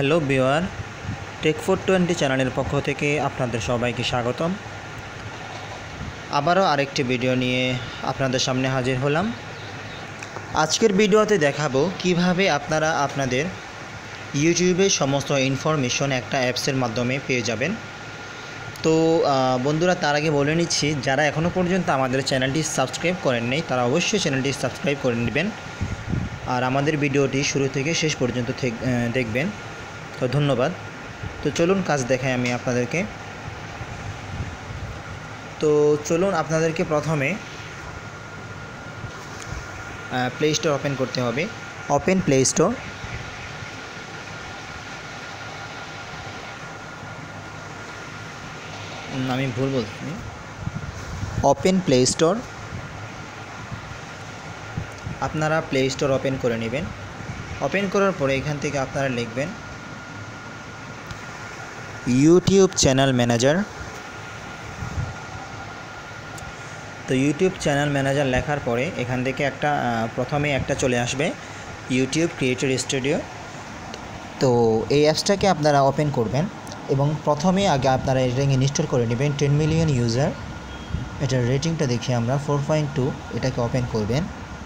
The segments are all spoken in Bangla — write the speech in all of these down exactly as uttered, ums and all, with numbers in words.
Hello viewer, tech four twenty চ্যানেলের পক্ষ থেকে আপনাদের সবাইকে স্বাগতম। আবারও আরেকটি ভিডিও নিয়ে আপনাদের সামনে হাজির হলাম। আজকের ভিডিওতে দেখাবো কিভাবে আপনারা আপনাদের ইউটিউবের সমস্ত ইনফরমেশন একটা অ্যাপসের মাধ্যমে পেয়ে যাবেন। তো বন্ধুরা, তার আগে বলে নিচ্ছি, যারা এখনও পর্যন্ত আমাদের চ্যানেলটি সাবস্ক্রাইব করেন নাই তারা অবশ্যই চ্যানেলটি সাবস্ক্রাইব করে নেবেন আর আমাদের ভিডিওটি শুরু থেকে শেষ পর্যন্ত দেখবেন। তো ধন্যবাদ। তো চলুন কাজ দেখাই আমি আপনাদেরকে। তো চলুন আপনাদেরকে প্রথমে প্লে স্টোর ওপেন করতে হবে। Open play store. আমি ভুল বলছি, ওপেন প্লে স্টোর। আপনারা প্লে স্টোর ওপেন করে নেবেন। ওপেন করার পরে এখান থেকে আপনারা লিখবেন ইউটিউব চ্যানেল ম্যানেজার। তো ইউটিউব চ্যানেল ম্যানেজার লেখার পরে এখান থেকে একটা প্রথমে একটা চলে আসবে ইউটিউব ক্রিয়েটর স্টুডিও। তো এই অ্যাপসটাকে আপনারা ওপেন করবেন এবং প্রথমে আগে আপনারা এটাকে ইনস্টল করে নেবেন। টেন মিলিয়ন ইউজার, এটার রেটিংটা দেখে আমরা ফোর পয়েন্ট টু, এটাকে ওপেন করবেন।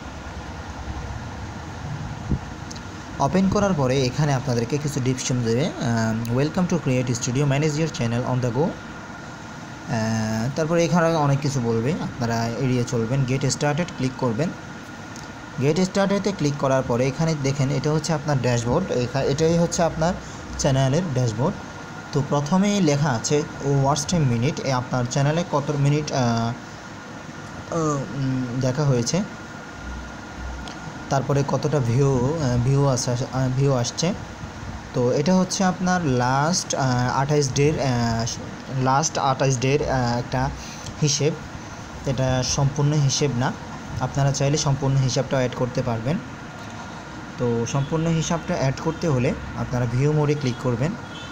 ওপেন করার পরে এখানে আপনাদেরকে কিছু ডিসক্রিপশন দেবে। Welcome to create studio, manage your channel on the go. তারপরে এখানে অনেক কিছু বলবে, আপনারা এড়িয়ে চলবেন। গেট স্টার্টেড ক্লিক করবেন। গেট স্টার্টেডে ক্লিক করার পরে এখানে দেখেন এটা হচ্ছে আপনার ড্যাশবোর্ড। এটাই হচ্ছে আপনার চ্যানেলের ড্যাশবোর্ড। তো প্রথমেই লেখা আছে ওয়াচ টাইম মিনিট, আপনার চ্যানেলে কত মিনিট দেখা হয়েছে, তারপরে কতটা ভিউ ভিউ আসা ভিউ আসছে। তো এটা হচ্ছে আপনার লাস্ট আঠাইশ ডের লাস্ট আঠাইশ ডের একটা হিসেব। এটা সম্পূর্ণ হিসেব না, আপনারা চাইলে সম্পূর্ণ হিসাবটা অ্যাড করতে পারবেন। তো সম্পূর্ণ হিসাবটা অ্যাড করতে হলে আপনারা ভিউ মোডে ক্লিক করবেন।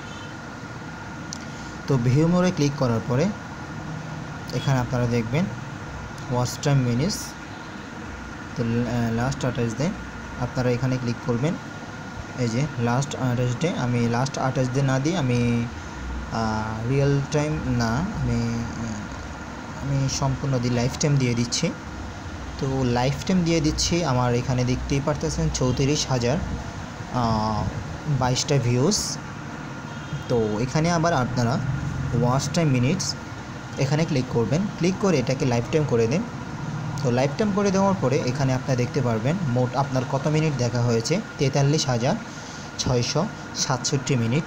তো ভিউ মোডে ক্লিক করার পরে এখানে আপনারা দেখবেন ওয়াচ টাইম মিনিটস। তো লাস্ট আঠাইশ ডে আপনারা এখানে ক্লিক করবেন। এই যে লাস্ট আঠাশ ডে, আমি লাস্ট আঠাশ ডে না দিয়ে আমি রিয়েল টাইম না, আমি আমি সম্পূর্ণ দিয়ে লাইফ টাইম দিয়ে দিচ্ছি। তো লাইফ টাইম দিয়ে দিচ্ছি। আমার এখানে দেখতেই পারতেছেন চৌত্রিশ হাজার বাইশটা ভিউজ। তো এখানে আবার আপনারা ওয়াচ টাইম মিনিটস এখানে ক্লিক করবেন। ক্লিক করে এটাকে লাইফ টাইম করে দিন। তো লাইফ টাইম করে দেওয়ার পরে এখানে আপনারা দেখতে পারবেন মোট আপনার কত মিনিট দেখা হয়েছে, তেতাল্লিশ হাজার ছয়শো সাতষট্টি মিনিট।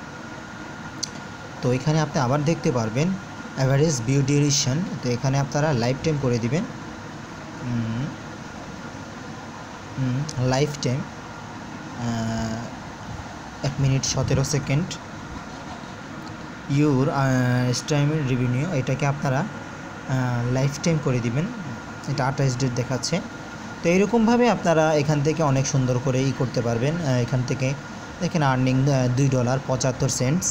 তো এখানে আপনি আবার দেখতে পারবেন অ্যাভারেজ ভিউ ডিউরেশন। তো এখানে আপনারা লাইফ টাইম করে দিবেন। লাইফ টাইম এক মিনিট সতেরো সেকেন্ড। ইউর টাইম রেভিনিউ, এটাকে আপনারা লাইফ টাইম করে দিবেন। এটা আঠাশ ডেট দেখাচ্ছে। তো এইরকমভাবে আপনারা এখান থেকে অনেক সুন্দর করে ই করতে পারবেন। এখান থেকে দেখেন আর্নিং দুই ডলার পঁচাত্তর সেন্টস।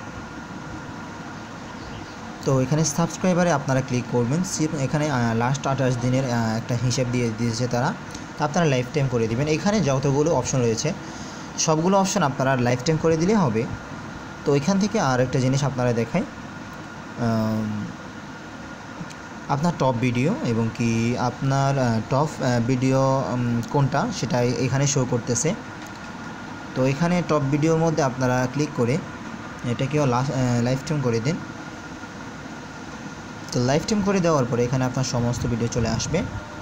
তো এখানে সাবস্ক্রাইবারে আপনারা ক্লিক করবেন। এখানে লাস্ট আঠাশ দিনের একটা হিসাব দিয়ে দিয়েছে তারা। তো আপনারা লাইফ টাইম করে দিবেন। এখানে যতগুলো অপশন রয়েছে সবগুলো অপশন আপনারা লাইফ টাইম করে দিলে হবে। তো এখান থেকে আর একটা জিনিস আপনারা দেখাই, আপনার টপ ভিডিও এবং কি আপনার টপ ভিডিও কোনটা সেটা এখানে শো করতেছে। তো এখানে টপ ভিডিওর মধ্যে আপনারা ক্লিক করে এটাকেও লাইফ টাইম করে দিন। তো লাইফ টাইম করে দেওয়ার পরে এখানে আপনার সমস্ত ভিডিও চলে আসবে।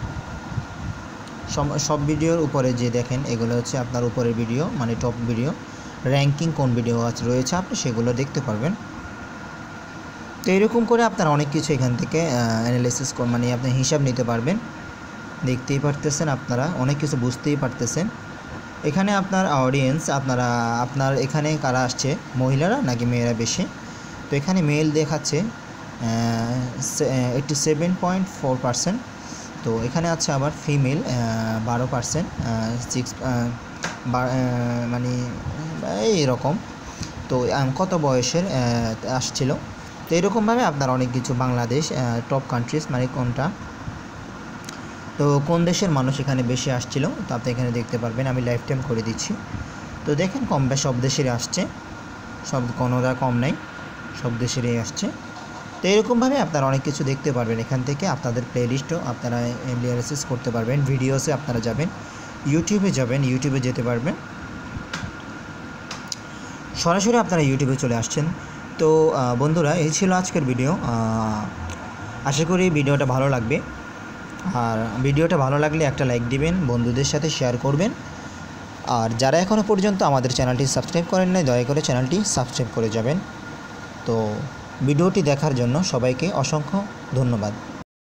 সব ভিডিওর উপরে যে দেখেন এগুলো হচ্ছে আপনার উপরের ভিডিও, মানে টপ ভিডিও। র্যাঙ্কিং কোন ভিডিও আছে রয়েছে আপনি সেগুলো দেখতে পারবেন। তো এরকম করে আপনারা অনেক কিছু এখান থেকে অ্যানালাইসিস মানে আপনি হিসাব নিতে পারবেন। দেখতেই পারতেছেন, আপনারা অনেক কিছু বুঝতেই পারতেছেন। এখানে আপনার অডিয়েন্স, আপনারা আপনার এখানে কারা আসছে, মহিলারা নাকি মেয়েরা বেশি। তো এখানে মেল দেখাচ্ছে eighty seven point four percent. তো এখানে আছে আবার ফিমেল বারো পার্সেন্ট সিক্স মানে এইরকম। তো কত বয়সের আসছিল। তো এরকমভাবে আপনার অনেক কিছু বাংলাদেশ টপ কান্ট্রিজ মানে কোনটা, তো কোন দেশের মানুষ এখানে বেশি আসছিল তো আপনি এখানে দেখতে পারবেন। আমি লাইফ টাইম করে দিচ্ছি। তো দেখেন কম বেশ সব দেশেরই আসছে, সব কোনোটা কম নাই, সব দেশেরই আসছে। তো এরকমভাবে আপনারা অনেক কিছু দেখতে পারবেন এখান থেকে। আপনাদের প্লেলিস্টও আপনারা এমডিআরএসএস করতে পারবেন। ভিডিওসে আপনারা যাবেন, ইউটিউবে যাবেন, ইউটিউবে যেতে পারবেন, সরাসরি আপনারা ইউটিউবে চলে আসছেন। তো বন্ধুরা, এই ছিল আজকের ভিডিও। আশা করি ভিডিওটা ভালো লাগবে। আর ভিডিওটা ভালো লাগলে একটা লাইক দিবেন, বন্ধুদের সাথে শেয়ার করবেন। আর যারা এখনও পর্যন্ত আমাদের চ্যানেলটি সাবস্ক্রাইব করেন নাই, দয়া করে চ্যানেলটি সাবস্ক্রাইব করে যাবেন। তো ভিডিওটি দেখার জন্য সবাইকে অসংখ্য ধন্যবাদ।